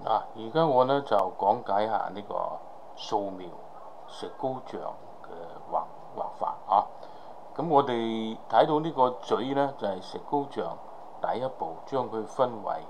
而家我呢就講解下呢個素描石膏像嘅畫法啊。咁我哋睇到呢個嘴呢，就係石膏像第一步將佢分為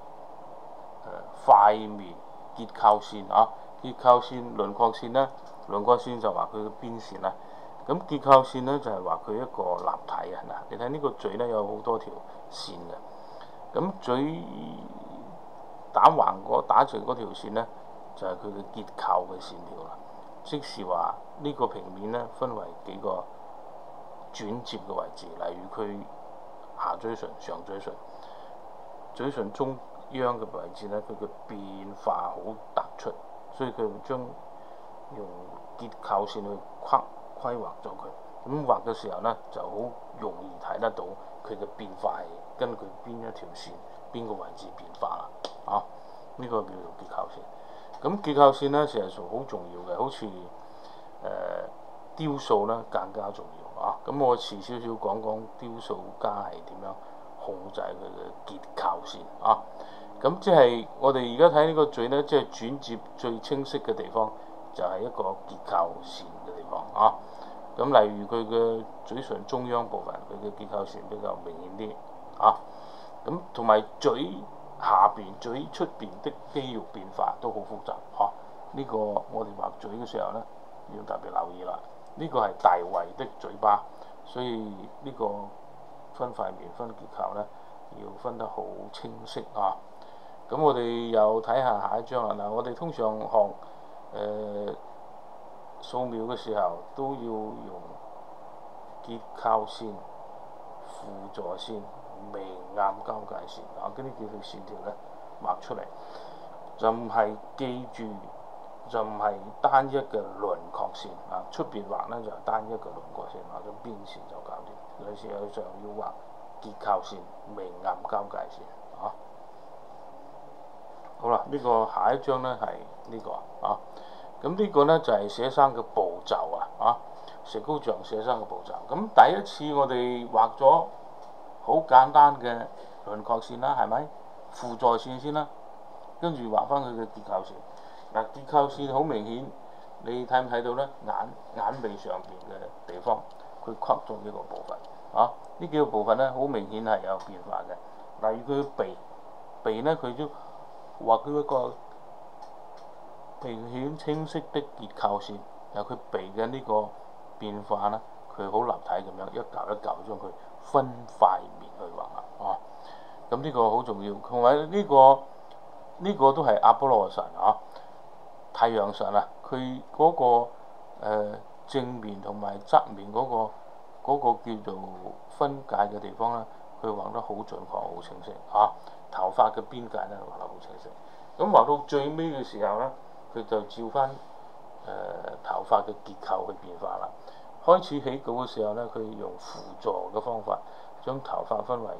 塊面結構線啊。結構線、輪廓線呢，輪廓線就話佢嘅邊線啦。咁結構線呢，就係話佢一個立體啊。嗱，你睇呢個嘴呢，有好多條線嘅。咁嘴打直嗰條線呢，就係佢嘅結構嘅線條啦。即是話呢個平面呢，分為幾個轉接嘅位置，例如佢下嘴唇、上嘴唇、嘴唇中央嘅位置呢，佢嘅變化好突出，所以佢將用結構線去規劃咗佢。咁畫嘅時候呢，就好容易睇得到佢嘅變化係根據邊一條線、邊個位置變化啦。呢個叫做結構線。咁結構線呢，事實上好重要嘅，好似雕塑呢更加重要啊。咁我遲少少講講雕塑家係點樣控制佢嘅結構線啊。咁即係我哋而家睇呢個嘴呢，即係轉接最清晰嘅地方，就係一個結構線嘅地方啊。咁例如佢嘅嘴唇中央部分，佢嘅結構線比較明顯啲啊。咁同埋嘴下邊、嘴出邊的肌肉變化都好複雜啊。呢個我哋畫嘴嘅時候呢，要特別留意啦。呢個係大衛的嘴巴，所以呢個分塊面、分結構呢，要分得好清晰啊。咁我哋又睇下一張啦。嗱，我哋通常學素描嘅時候，都要用結構線、輔助線、明暗交界線啊，嗰啲叫做線條咧畫出嚟，就唔係記住，就唔係單一嘅輪廓線啊。出邊畫咧就係單一嘅輪廓線，畫咗邊線就搞掂。有時有時候要畫結構線、明暗交界線啊。好啦，呢個下一張呢係呢個啊。咁呢個呢就係寫生嘅步驟啊。石膏像寫生嘅步驟。咁第一次我哋畫咗好簡單嘅輪廓線啦，係咪？輔助線先啦，跟住畫翻佢嘅結構線。嗱，結構線好明顯，你睇唔睇到呢？眼尾上邊嘅地方，佢框咗幾個部分啊。呢幾個部分呢，好明顯係有變化嘅。例如佢嘅鼻呢，佢都畫佢一個明顯清晰的結構線，由佢鼻嘅呢個變化呢，佢好立體咁樣一嚿一嚿將佢分塊面去畫啊。咁呢個好重要，同埋呢個都係阿波羅神啊，太陽神啊，佢嗰個正面同埋側面嗰個叫做分界嘅地方呢，佢畫得好準確、好清晰啊。頭髮嘅邊界呢，畫得好清晰。咁畫到最尾嘅時候呢，佢就照翻頭髮嘅結構去變化啦。開始起稿嘅時候呢，佢用輔助嘅方法將頭髮分為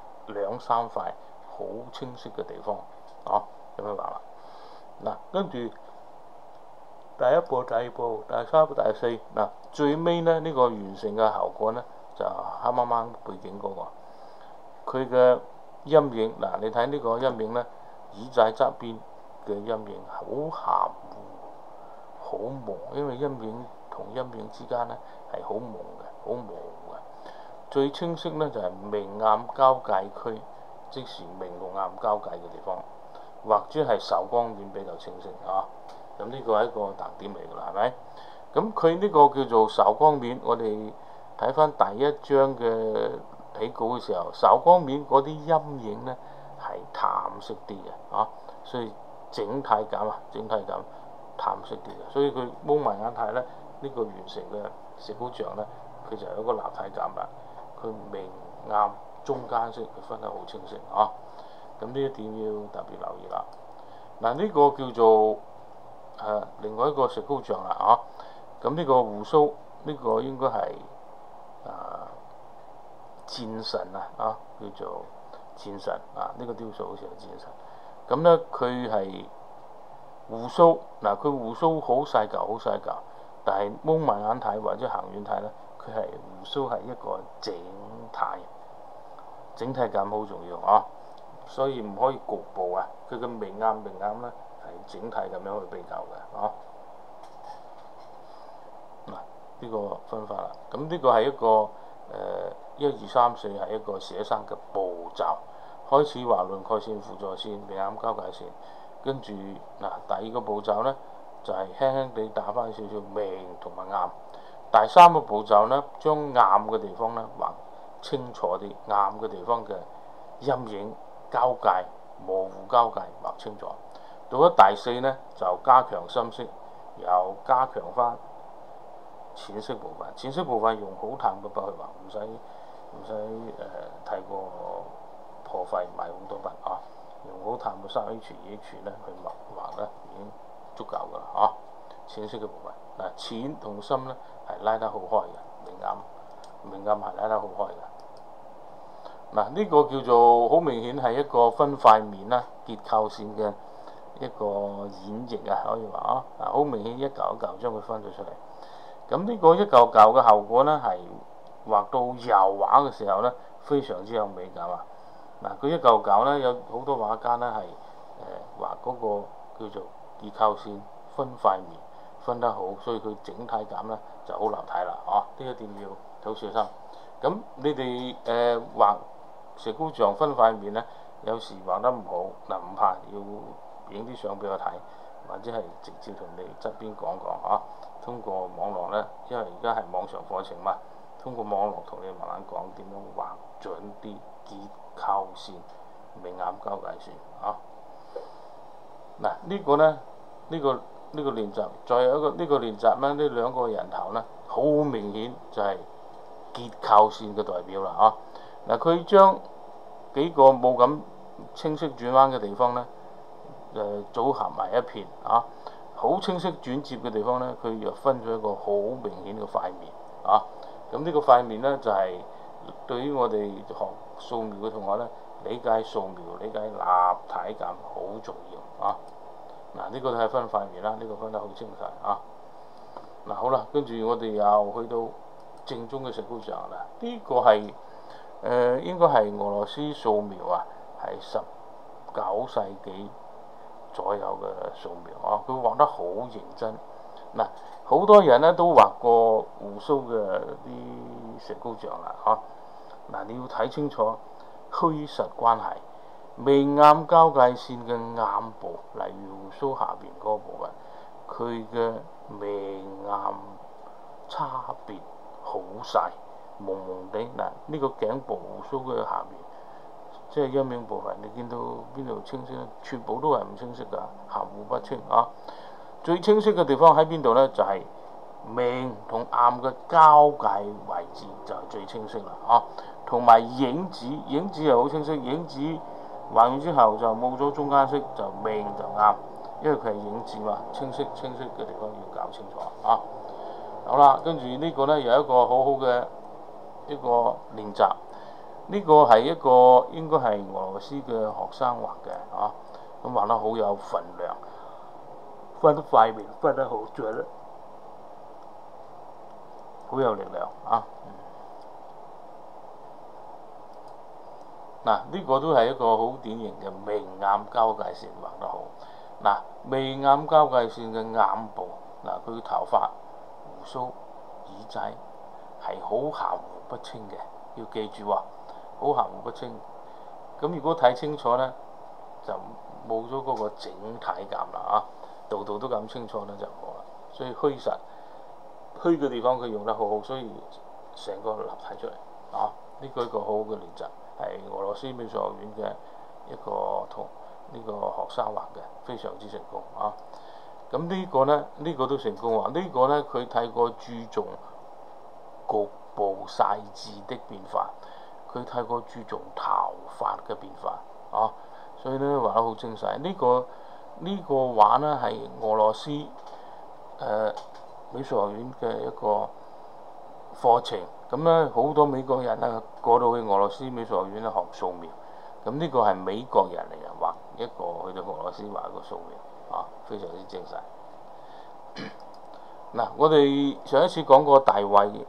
2、3塊好清晰嘅地方啊，咁樣畫啦。嗱，跟住第一步、第二步、第三步、第四，嗱，最尾呢，呢個完成嘅效果呢，就黑掹掹背景嗰個佢嘅陰影。嗱，你睇呢個陰影呢，耳仔側邊嘅陰影好含糊、好朦，因為陰影同陰影之間呢係好朦嘅、好模糊嘅。最清晰呢就係明暗交界區，即是明同暗交界嘅地方，或者係受光面比較清晰啊。咁呢個係一個特點嚟㗎啦，係咪？咁佢呢個叫做受光面，我哋睇翻第一張嘅起稿嘅時候，受光面嗰啲陰影呢係淡色啲嘅啊，所以整體感淡色啲嘅，所以佢蒙埋眼睇呢，呢個完成嘅石膏像呢，佢就有一個立體感啦。佢明暗中間色佢分得好清晰啊。咁呢一點要特別留意啦。嗱，呢個叫做另外一個石膏像啦啊。咁呢個鬍鬚，呢個應該係戰神啊，叫做戰神啊。呢個雕塑好似係戰神。咁呢，佢係鬍鬚，嗱，佢鬍鬚好細嚿，但係蒙埋眼睇或者行遠睇呢，佢係鬍鬚係一個整體感好重要啊。 所以唔可以局部啊。佢嘅明暗咧係整體咁樣去比較嘅，嗱呢個分法啦。咁呢個係一個1、2、3、4係一個寫生嘅步驟。開始畫輪廓線、輔助線、明暗交界線，跟住第二個步驟呢，就係輕輕地打翻少少明同埋暗。第三個步驟呢，將暗嘅地方呢畫清楚啲，暗嘅地方嘅陰影交界、模糊交界畫清楚。到咗第4呢，就加強深色，又加強翻淺色部分。淺色部分用好淡嘅筆去畫，唔使太過破費買好多筆用好淡嘅3H、2H 咧去畫咧已經足夠㗎啦淺色嘅部分淺同深咧係拉得好開嘅，明暗係拉得好開嘅。呢個叫做好明顯係一個分塊面啦，結構線嘅一個演繹可以話好明顯一嚿一嚿將佢分咗出嚟。咁呢個一嚿嚿嘅效果呢，係畫到油畫嘅時候呢，非常之有美感佢一嚿嚿呢，有好多畫家呢係畫嗰個叫做結構線分塊面分得好，所以佢整體感呢就好立體啦呢一點要好小心。咁你哋畫石膏像分塊面呢，有時畫得唔好唔怕，要影啲相俾我睇，或者係直接同你側邊講通過網絡呢，因為而家係網上課程嘛，通過網絡同你慢慢講點樣畫準啲結構線、明暗交界線呢個呢，呢個練習，再有一個呢個練習呢，呢兩個人頭呢，好明顯就係結構線嘅代表啦佢將幾個冇咁清晰轉彎嘅地方呢，組合埋一片好清晰轉接嘅地方呢，佢又分咗一個好明顯嘅塊面咁呢個塊面呢，就係對於我哋學素描嘅同學呢，理解素描、理解立體感好重要呢個都係分塊面啦，呢個分得好清晰好啦，跟住我哋又去到正宗嘅石膏像啦。呢個係應該係俄羅斯素描係19世紀左右嘅素描佢畫得好認真好多人呢都畫過鬍鬚嘅啲石膏像啦你要睇清楚虛實關係，明暗交界線嘅暗部，例如鬍鬚下邊嗰個部分，佢嘅明暗差別好細，朦朦地呢個頸部鬍鬚嘅下邊，即係陰影部分，你見到邊度清晰？全部都係唔清晰㗎，含糊不清最清晰嘅地方喺邊度呢？就係明同暗嘅交界位置就係最清晰啦同埋影子又好清晰，影子畫完之後就冇咗中間色，就明就暗，因為佢係影子嘛，清晰嘅地方要搞清楚好啦，跟住呢個呢，有一個好好嘅一個練習，呢個係一個應該係俄羅斯嘅學生畫嘅咁畫得好有份量，分塊面分得好準，好有力量呢個都係一個好典型嘅明暗交界線畫得好明暗交界線嘅眼部佢頭髮、鬍鬚、耳仔係好含糊不清嘅，要記住好含糊不清。咁如果睇清楚呢，就冇咗嗰個整體感啦度度都咁清楚呢就冇啦。所以虛嘅地方佢用得好好，所以成個立體出嚟呢個一個好好嘅練習，係俄羅斯美術學院嘅一個同呢個學生畫嘅，非常之成功咁呢個呢，呢個都成功呢個呢，佢太過注重局部細緻的變化，佢太過注重頭髮嘅變化所以呢畫得好精細。呢個畫呢，係俄羅斯美術學院嘅一個課程，咁呢，好多美國人呢過到去俄羅斯美術學院學素描，咁呢個係美國人嚟嘅畫一個去到俄羅斯畫一個素描非常之精細我哋上一次講過大衛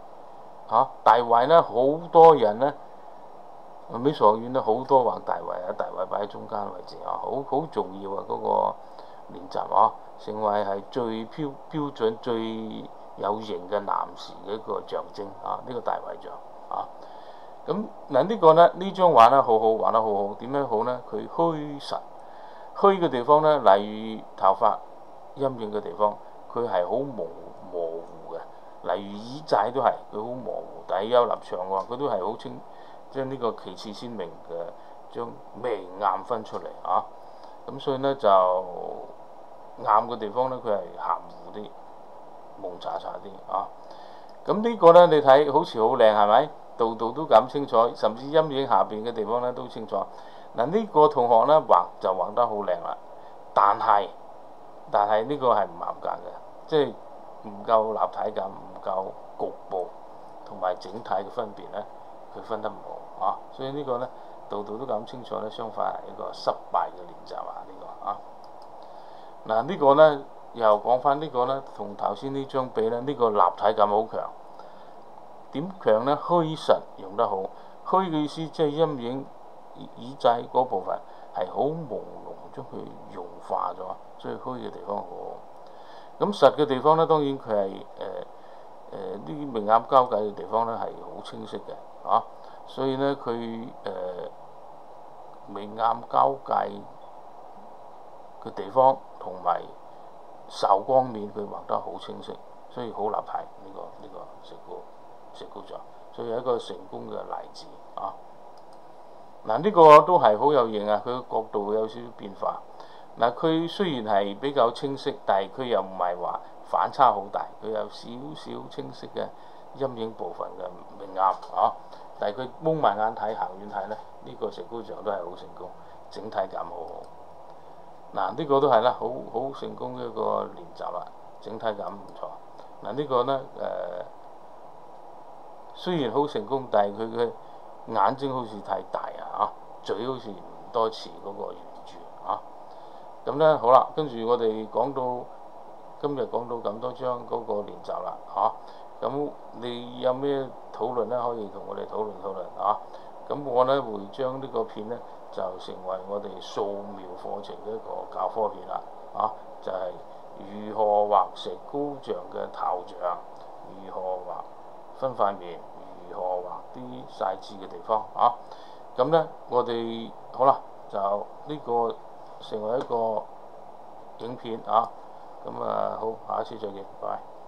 大衛呢，好多人呢，美術學院呢好多畫大衛大衛擺擺喺中間位置啊，好重要啊！嗰個練習啊，成為係最標準、最有型嘅男士嘅一個象徵啊！呢個大衛像啊，咁嗱呢個呢，呢張畫呢，好好玩得好好，點樣好呢？佢虛實，虛嘅地方呢，例如頭髮陰影嘅地方，佢係好模糊嘅。例如耳仔都係佢好模糊，但係有立場嘅話，佢都係好清，將呢個旗幟鮮明嘅將明暗分出嚟啊！咁所以呢，就暗嘅地方呢，佢係含糊啲、蒙查查啲啊！咁呢個呢，你睇好似好靚係咪？度度都咁清楚，甚至陰影下邊嘅地方呢都清楚。嗱呢個同學呢，畫就畫得好靚啦，但係呢個係唔合格嘅，即係唔夠立體感，唔夠局部同埋整體嘅分別呢，佢分得唔好啊！所以呢個呢，度度都咁清楚呢，相反係一個失敗嘅練習啊！呢個啊，嗱呢個呢，又講翻呢個呢，同頭先呢張比呢，呢個立體感好強。點強呢？虛實用得好，虛嘅意思即係陰影耳仔嗰部分係好朦朧，將佢融化咗，所以虛嘅地方好好。咁實嘅地方呢，當然佢係啲明暗交界嘅地方呢係好清晰嘅，啊，所以呢，佢明暗交界嘅地方同埋受光面佢畫得好清晰，所以好立體。呢個石膏像，所以係一個成功嘅例子啊！嗱，呢個都係好有型啊！佢個角度會有少少變化。嗱，佢雖然係比較清晰，但係佢又唔係話反差好大，佢有少少清晰嘅陰影部分嘅明暗啊。但係佢蒙埋眼睇、行遠睇呢，呢個石膏像都係好成功，整體感好好。嗱，呢個都係啦，好成功嘅一個練習啦，整體感唔錯。嗱，呢個呢，雖然好成功，但係佢嘅眼睛好似太大啊，嘴好似唔多似嗰個原著啊。咁呢，好啦，跟住我哋今日講到咁多章嗰個練習啦嚇。咁你有咩討論呢？可以同我哋討論啊。咁我呢會將呢個片呢就成為我哋素描課程嘅一個教科片啦啊，就係如何畫石膏像嘅頭像，如何畫分塊面，如何畫啲細緻嘅地方啊。咁呢，我哋好啦，就呢個成為一個影片啊。咁好，下一次再見，拜拜。